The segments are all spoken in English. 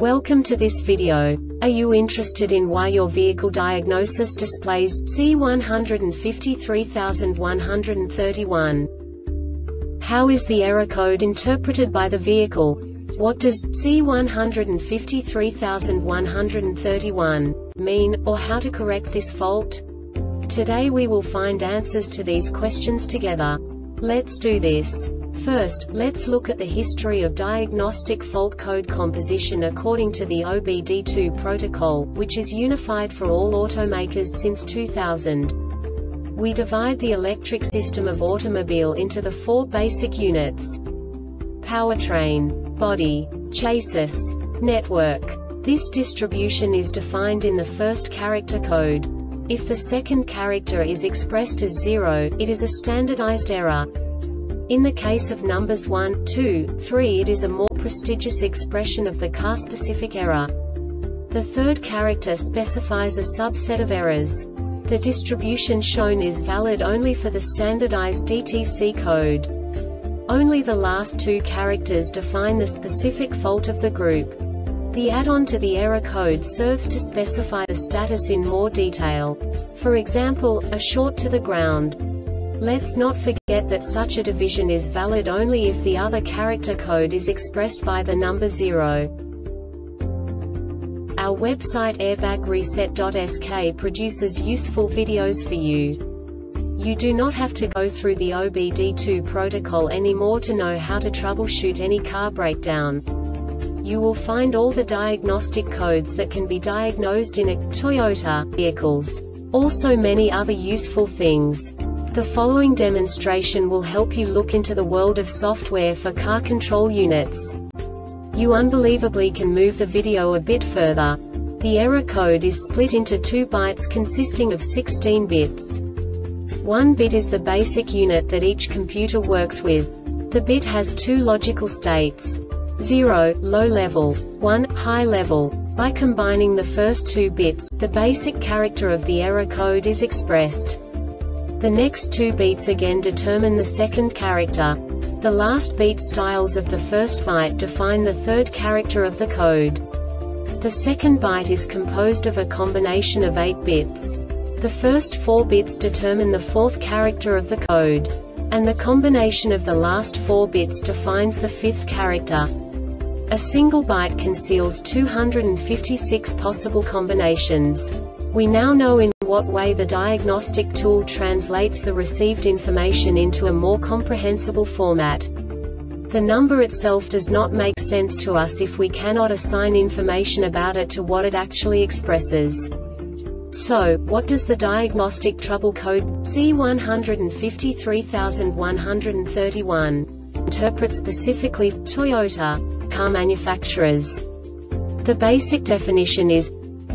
Welcome to this video. Are you interested in why your vehicle diagnosis displays C153131? How is the error code interpreted by the vehicle? What does C153131 mean, or how to correct this fault? Today we will find answers to these questions together. Let's do this. First, let's look at the history of diagnostic fault code composition according to the OBD2 protocol, which is unified for all automakers since 2000. We divide the electric system of automobile into the four basic units: powertrain, body, chassis, network. This distribution is defined in the first character code. If the second character is expressed as 0, it is a standardized error. In the case of numbers 1, 2, 3, it is a more prestigious expression of the car-specific error. The third character specifies a subset of errors. The distribution shown is valid only for the standardized DTC code. Only the last two characters define the specific fault of the group. The add-on to the error code serves to specify the status in more detail. For example, a short to the ground. Let's not forget that such a division is valid only if the other character code is expressed by the number 0. Our website airbagreset.sk produces useful videos for you. You do not have to go through the OBD2 protocol anymore to know how to troubleshoot any car breakdown. You will find all the diagnostic codes that can be diagnosed in a Toyota vehicles. Also many other useful things. The following demonstration will help you look into the world of software for car control units. You unbelievably can move the video a bit further. The error code is split into 2 bytes consisting of 16 bits. 1 bit is the basic unit that each computer works with. The bit has 2 logical states: 0, low level, 1, high level. By combining the first 2 bits, the basic character of the error code is expressed. The next 2 beats again determine the second character. The last beat styles of the first byte define the third character of the code. The second byte is composed of a combination of 8 bits. The first 4 bits determine the fourth character of the code. And the combination of the last 4 bits defines the fifth character. A single byte conceals 256 possible combinations. We now know in what way the diagnostic tool translates the received information into a more comprehensible format. The number itself does not make sense to us if we cannot assign information about it to what it actually expresses. So, what does the diagnostic trouble code C153131 interpret specifically for Toyota car manufacturers? The basic definition is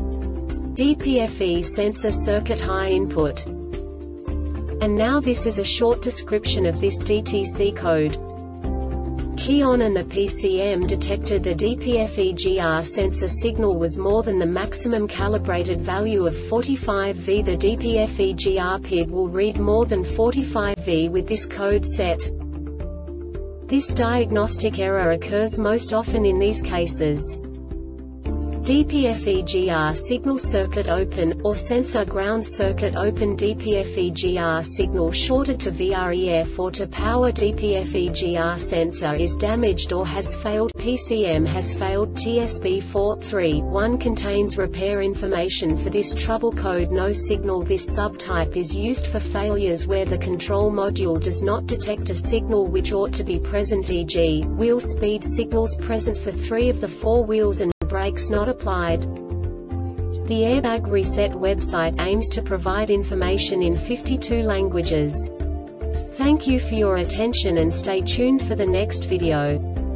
DPFE sensor circuit high input. And now this is a short description of this DTC code. Key on and the PCM detected the DPFE-GR sensor signal was more than the maximum calibrated value of 45 V. The DPFE-GR PID will read more than 45 V with this code set. This diagnostic error occurs most often in these cases: DPFE-GR signal circuit open, or sensor ground circuit open. DPFE-GR signal shorted to VREF or to power. DPFE-GR sensor is damaged or has failed. PCM has failed. TSB431 contains repair information for this trouble code. No signal. This subtype is used for failures where the control module does not detect a signal which ought to be present, e.g., wheel speed signals present for 3 of the 4 wheels and brakes not applied. The Airbag Reset website aims to provide information in 52 languages. Thank you for your attention and stay tuned for the next video.